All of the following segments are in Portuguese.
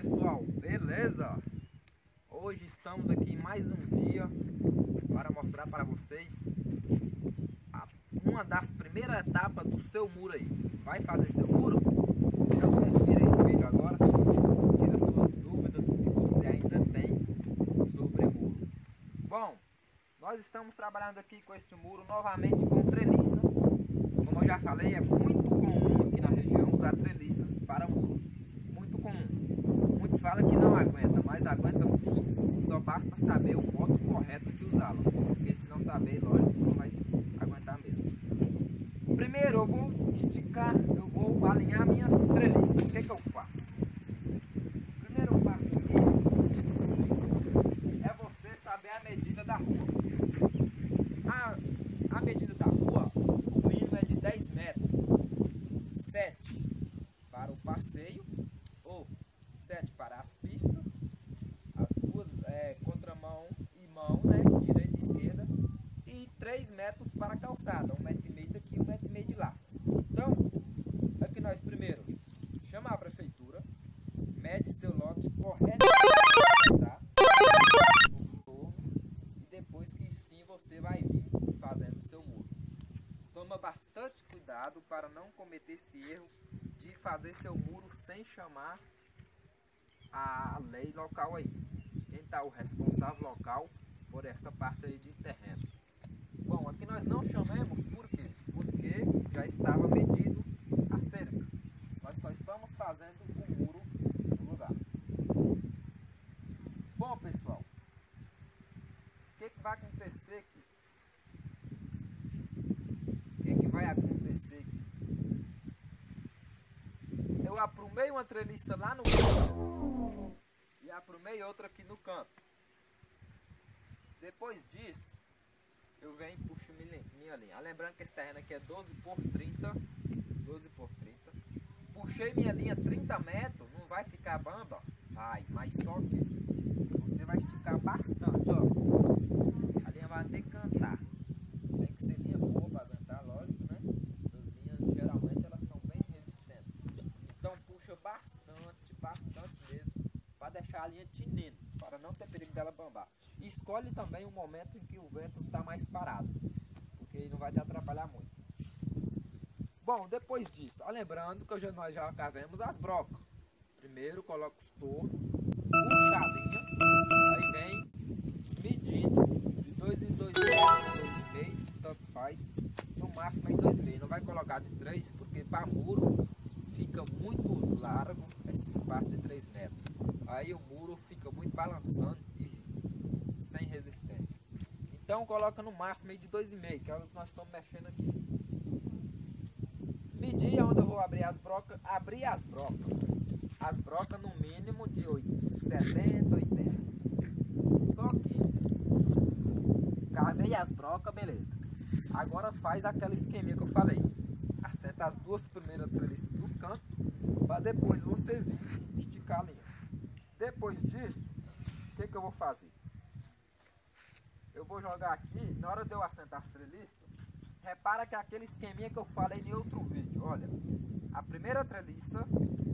pessoal, beleza? Hoje estamos aqui mais um dia para mostrar para vocês uma das primeiras etapas do seu muro aí. Vai fazer seu muro? Então confira esse vídeo agora, tira suas dúvidas que você ainda tem sobre o muro. Bom, nós estamos trabalhando aqui com este muro novamente com treliça. Como eu já falei, é muito comum aqui na região usar treliças para muros. Muito comum. Muitos falam que não aguenta, mas aguenta sim. Só basta saber o modo correto de usá-las. Porque se não saber, lógico, não vai aguentar mesmo. Primeiro eu vou esticar, eu vou alinhar minhas treliças. O que é que eu faço? Primeiro passo aqui é você saber a medida da rua. A medida da rua, o mínimo é de 10 metros. 7 para o passeio, ou 7 para as pistas, as duas contramão e mão, né, direita e esquerda, e 3 metros para a calçada, 1,5 m daqui, 1,5 m de lá. Então, aqui nós primeiro chama a prefeitura, mede seu lote correto, tá? E depois que sim você vai vir fazendo o seu muro. Toma bastante cuidado para não cometer esse erro de fazer seu muro sem chamar a lei local aí. Quem está o responsável local por essa parte aí de terreno. Bom, aqui nós não chamamos por quê? Porque já estava medido a cerca. Nós só estamos fazendo o muro no lugar. Bom, pessoal, o que vai acontecer aqui? O que vai acontecer aqui? Eu aprumei uma treliça lá no canto e aprumei outra aqui no canto. Depois disso, eu venho e puxo minha linha. Lembrando que esse terreno aqui é 12 por 30. 12 por 30. Puxei minha linha 30 metros, não vai ficar bamba? Vai, mas só que você vai esticar bastante, ó. A linha vai decantar. Tem que ser linha boa para aguentar, lógico, né? As linhas geralmente elas são bem resistentes. Então puxa bastante mesmo, para deixar a linha tinindo, para não ter perigo dela bambar. E escolhe também o momento em que o vento está mais parado, porque ele não vai te atrapalhar muito. Bom, depois disso, ó, lembrando que nós já cavemos as brocas. Primeiro coloca os tornos, puxa a linha, aí vem medindo de 2 em 2 metros, 2,5, tanto faz, no máximo em 2,5. Não vai colocar de 3, porque para muro fica muito largo esse espaço de 3 metros. Aí o muro fica muito balançando e sem resistência. Então coloca no máximo aí de 2,5, que é o que nós estamos mexendo aqui. Medir onde eu vou abrir as brocas. As brocas no mínimo de 70, 80. Só que cavei as brocas, beleza. Agora faz aquela esqueminha que eu falei. Assenta as duas primeiras treliças do canto, para depois você vir esticar a linha. Depois disso, o que eu vou fazer? Eu vou jogar aqui, na hora de eu assentar as treliças, repara que é aquele esqueminha que eu falei em outro vídeo. Olha, a primeira treliça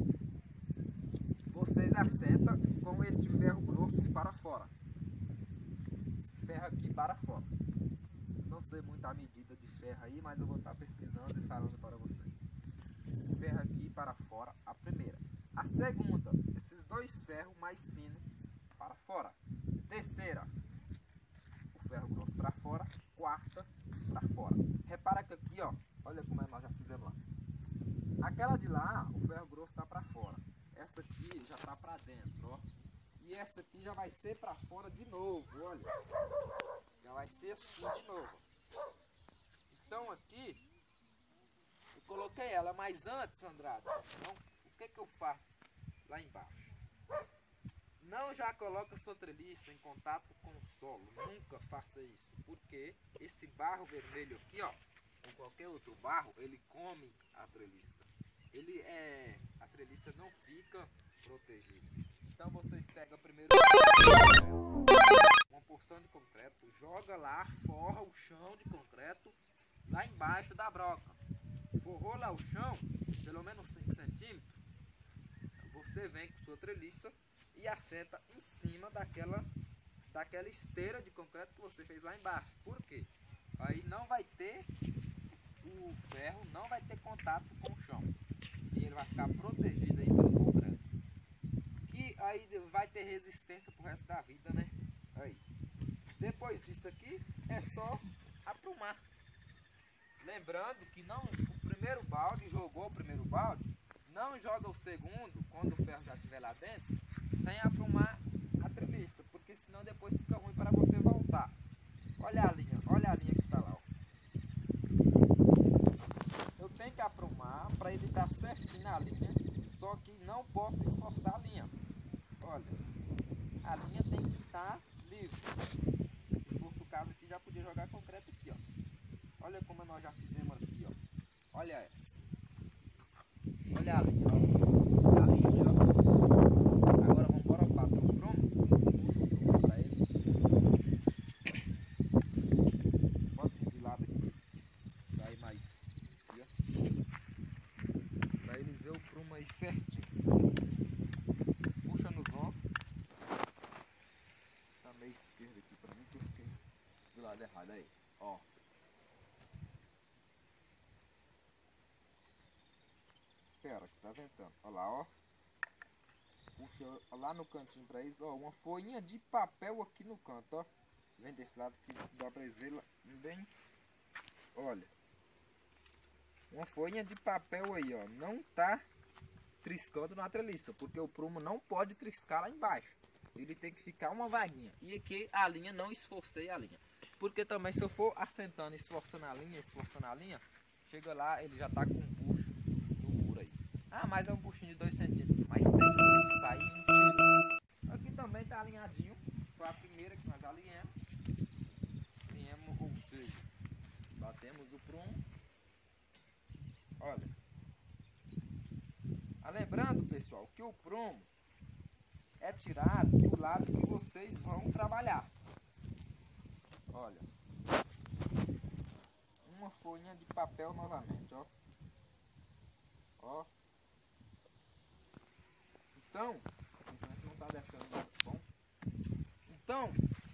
vocês assentam com este ferro grosso para fora. Esse ferro aqui para fora. Não sei muito a medida de ferro aí, mas eu vou estar pesquisando e falando para vocês. Esse ferro aqui para fora, a primeira. A segunda, esses dois ferros mais finos para fora. Terceira, o ferro grosso para fora. Quarta, para fora. Repara que aqui, ó, olha como nós já fizemos lá. Aquela de lá, o ferro grosso está para fora. Essa aqui já está para dentro, ó. E essa aqui já vai ser para fora de novo, olha. Já vai ser assim de novo. Então aqui, eu coloquei ela, mas antes, Andrade, então, o que eu faço lá embaixo? Não já coloca sua treliça em contato com o solo, nunca faça isso, porque esse barro vermelho aqui, ó, ou qualquer outro barro, ele come a treliça. A treliça não fica protegida. Então vocês pegam primeiro uma porção de concreto, joga lá, forra o chão de concreto lá embaixo da broca. Forrou lá o chão, pelo menos 5 centímetros, você vem com sua treliça e assenta em cima daquela esteira de concreto que você fez lá embaixo. Por quê? Aí não vai ter, o ferro não vai ter contato com o chão. E ele vai ficar protegido aí pelo concreto. Que aí vai ter resistência pro resto da vida, né? Aí. Depois disso aqui é só aprumar. Lembrando que não, o primeiro balde, jogou o primeiro balde, não joga o segundo, quando o ferro já estiver lá dentro, sem aprumar a treliça, porque senão depois fica ruim para você voltar. Olha a linha que está lá. Ó. Eu tenho que aprumar para ele estar certinho na linha, só que não posso esforçar a linha. Olha, a linha tem que estar livre. Se fosse o caso aqui, já podia jogar concreto aqui, ó. Olha como nós já fizemos aqui, ó. Olha essa. Olha a linha, ó. A linha, ó. Agora vamos embora bater o prumo. Pra ele. Bota de lado aqui. Sai mais. Aqui, ó. Pra eles verem o prumo aí certinho. Puxa nos ombros. Tá meio esquerdo aqui pra mim, que eu fiquei do lado errado aí. Ó. Espera, que tá ventando. Olha lá, ó. Puxa lá no cantinho pra eles. Ó, uma folhinha de papel aqui no canto, ó. Vem desse lado que dá pra eles verem bem. Olha. Uma folhinha de papel aí, ó. Não tá triscando na treliça, porque o prumo não pode triscar lá embaixo. Ele tem que ficar uma vaguinha. E aqui a linha, não esforcei a linha. Porque também se eu for assentando, esforçando a linha, chega lá, ele já tá com um bucho no muro aí. Ah, mas é um buchinho de 2 centímetros. Mas tem que sair um tiro. Aqui também tá alinhadinho. Foi a primeira que nós alinhamos. Ou seja, batemos o prumo. Olha. Lembrando, pessoal, que o prumo é tirado do lado que vocês vão trabalhar. Olha. Uma folhinha de papel novamente, ó. Ó. Então, não tá deixando muito bom. Então,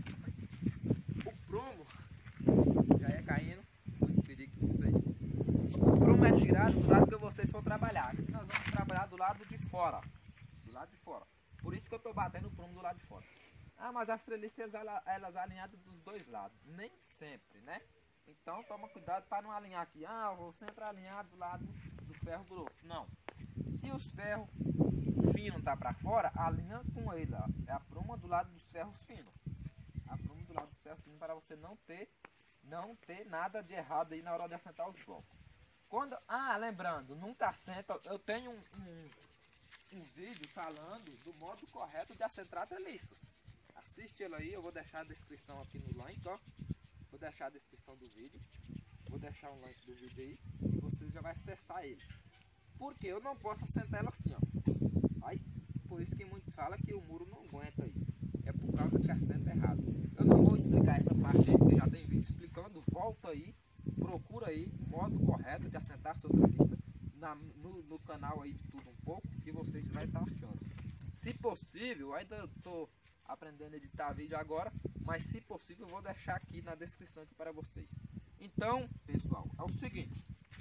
o prumo já é caindo. Muito perigo disso aí. O prumo é tirado do lado que vocês vão trabalhar. Aqui nós vamos trabalhar do lado de fora. Do lado de fora. Por isso que eu tô batendo o prumo do lado de fora. Ah, mas as treliças elas alinhadas dos dois lados. Nem sempre, né? Então toma cuidado para não alinhar aqui. Ah, eu vou sempre alinhar do lado do ferro grosso. Não. Se os ferros finos tá para fora, alinha com ele, ó. É a pruma do lado dos ferros finos. A pruma do lado dos ferros finos para você não ter nada de errado aí na hora de assentar os blocos. Lembrando, nunca assenta. Eu tenho um vídeo falando do modo correto de assentar treliças. Assiste ele aí, eu vou deixar a descrição aqui no link, ó. Vou deixar a descrição do vídeo. Vou deixar um link do vídeo aí e você já vai acessar ele. Porque eu não posso assentar ela assim, ó. Aí, por isso que muitos falam que o muro não aguenta aí. É por causa que assenta errado. Eu não vou explicar essa parte aí, porque já tem vídeo explicando. Volta aí, procura aí o modo correto de assentar a sua treliça no canal aí de tudo um pouco, que vocês vai estar achando. Se possível, ainda estou aprendendo a editar vídeo agora, mas se possível eu vou deixar aqui na descrição aqui para vocês. Então, pessoal, é o seguinte.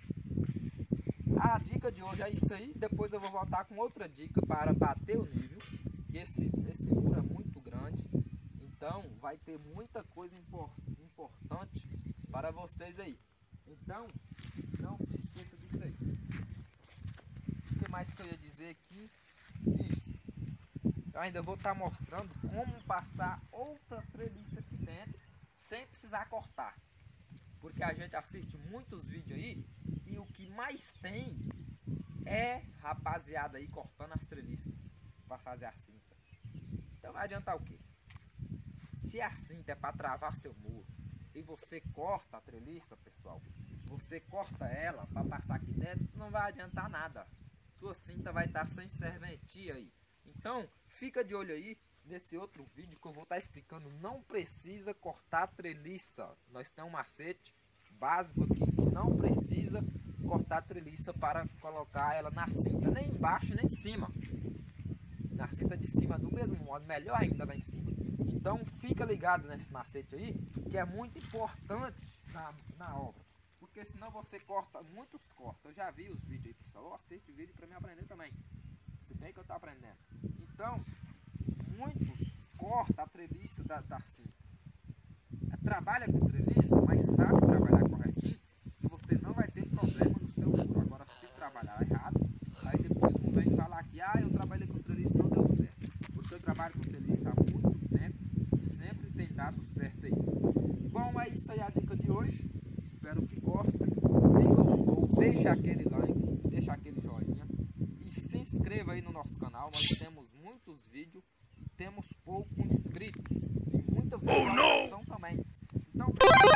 A dica de hoje é isso aí. Depois eu vou voltar com outra dica para bater o nível. Que esse muro é muito grande. Então vai ter muita coisa importante para vocês aí. Então não se esqueça disso aí. O que mais que eu ia dizer aqui? Isso. Eu ainda vou estar mostrando como passar outra treliça aqui dentro sem precisar cortar. Porque a gente assiste muitos vídeos aí e o que mais tem é rapaziada aí cortando as treliças para fazer a cinta. Então vai adiantar o quê? Se a cinta é para travar seu muro e você corta a treliça, pessoal, você corta ela para passar aqui dentro, não vai adiantar nada. Sua cinta vai estar sem serventia aí. Então fica de olho aí nesse outro vídeo que eu vou estar explicando. Não precisa cortar a treliça. Nós temos um macete básico aqui que não precisa cortar a treliça para colocar ela na cinta, nem embaixo nem em cima. na cinta de cima do mesmo modo, melhor ainda lá em cima. Então fica ligado nesse macete aí, que é muito importante na obra. Porque senão você corta, muitos cortam. Eu já vi os vídeos aí, pessoal. Assiste o vídeo para me aprender também. Se bem que eu tô aprendendo. Então, muitos cortam a treliça da cinta. Trabalha com treliça, mas sabe trabalhar corretinho, e você não vai ter problema no seu muro. Agora, se trabalhar errado, aí depois não vem falar que eu trabalhei com treliça e não deu certo. Porque eu trabalho com treliça há muito tempo e sempre tem dado certo aí. Bom, é isso aí a dica de hoje. Espero que gostem. Se gostou, deixa aquele like, deixa aquele joinha e se inscreva aí no nosso canal. Nós temos muitos vídeos e temos poucos inscritos e muitas visualizações também. Então,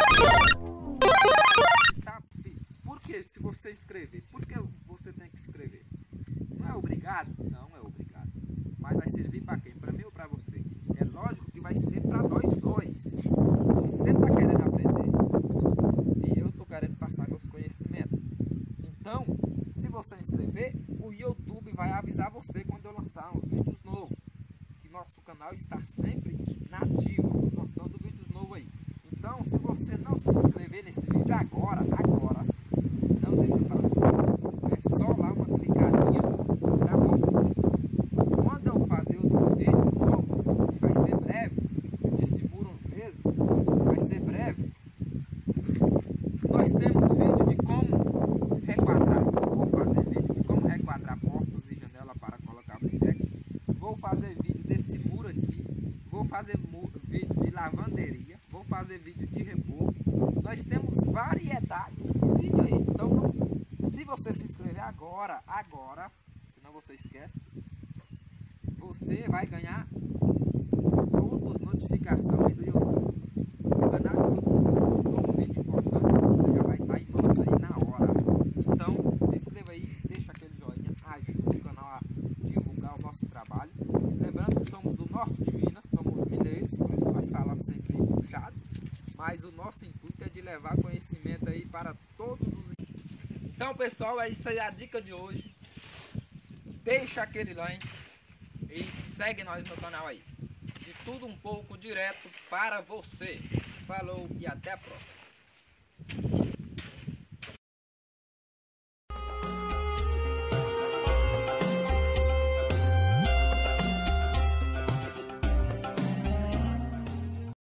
por que se você inscrever? Por que você tem que escrever? Não é obrigado? Não é obrigado. Mas vai servir para quem? Para mim ou para você? É lógico que vai ser para nós dois. Você está querendo aprender e eu estou querendo passar meus conhecimentos. Então, se você inscrever, o YouTube vai avisar você quando eu lançar uns vídeos novos. Que nosso canal está sempre nativo, lançando vídeos novos aí. Então, se você não se inscrever nesse vídeo agora, não deixa para depois. É só lá uma clicadinha, tá bom? Quando eu fazer outros vídeos novos, que vai ser breve, nesse muro mesmo, vai ser breve, nós temos vídeo de como requadrar. Vou fazer vídeo de como requadrar portas e janelas para colocar blindex. Vou fazer vídeo desse muro aqui. Vou fazer vídeo de lavanderia. Vou fazer vídeo de reboco. Nós temos variedade de vídeo aí. Então, se você se inscrever agora, senão você esquece, você vai ganhar todas as notificações aí do YouTube. O canal do YouTube só um vídeo importante, você já vai estar em mãos aí na hora. Então, se inscreva aí, deixa aquele joinha, ajuda o canal a divulgar o nosso trabalho. Lembrando que somos do norte de Minas, somos mineiros, por isso que nós falamos sempre meio puxado. Mas o nosso intuito é de levar conhecimento aí para todos os... Então, pessoal, é isso aí a dica de hoje. Deixa aquele like e segue nós no canal aí. De tudo um pouco direto para você. Falou e até a próxima.